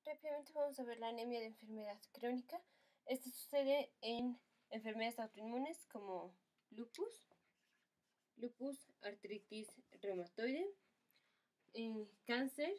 Rápidamente vamos a ver la anemia de enfermedad crónica. Esto sucede en enfermedades autoinmunes como lupus, artritis reumatoide, cáncer,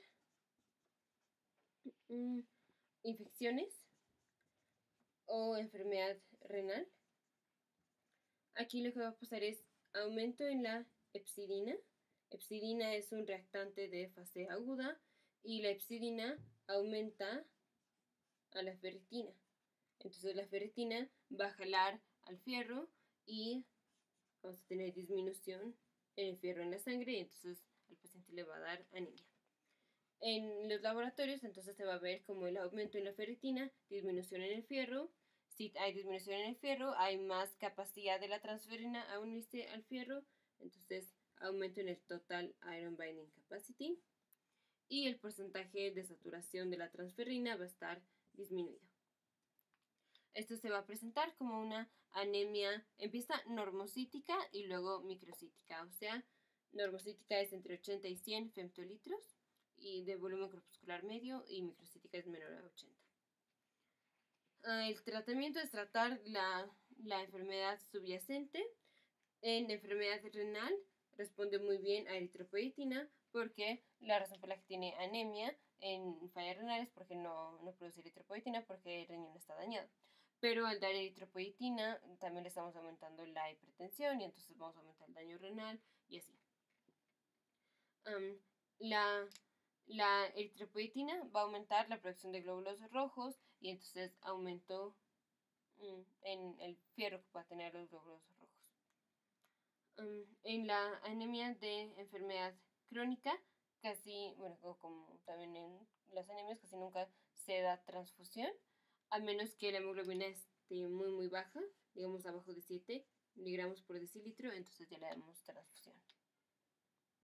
infecciones o enfermedad renal. Aquí lo que va a pasar es aumento en la hepcidina. Hepcidina es un reactante de fase aguda y la hepcidina aumenta a la ferritina. Entonces la ferritina va a jalar al fierro y vamos a tener disminución en el fierro en la sangre y entonces al paciente le va a dar anemia. En los laboratorios entonces se va a ver como el aumento en la ferritina, disminución en el fierro. Si hay disminución en el fierro, hay más capacidad de la transferrina a unirse al fierro, entonces aumento en el total iron binding capacity y el porcentaje de saturación de la transferrina va a estar disminuido. Esto se va a presentar como una anemia, empieza normocítica y luego microcítica, o sea, normocítica es entre 80 y 100 femtolitros y de volumen corpuscular medio y microcítica es menor a 80. El tratamiento es tratar la enfermedad subyacente. En enfermedad renal responde muy bien a eritropoyetina porque la razón por la que tiene anemia en fallas renales es porque no produce eritropoyetina porque el riñón está dañado. Pero al dar eritropoyetina también le estamos aumentando la hipertensión y entonces vamos a aumentar el daño renal y así. La eritropoyetina va a aumentar la producción de glóbulos rojos y entonces aumento en el fierro que va a tener los glóbulos rojos. En la anemia de enfermedad crónica, casi, bueno, como también en las anemias, casi nunca se da transfusión, a menos que la hemoglobina esté muy baja, digamos abajo de 7 miligramos por decilitro, entonces ya le damos transfusión.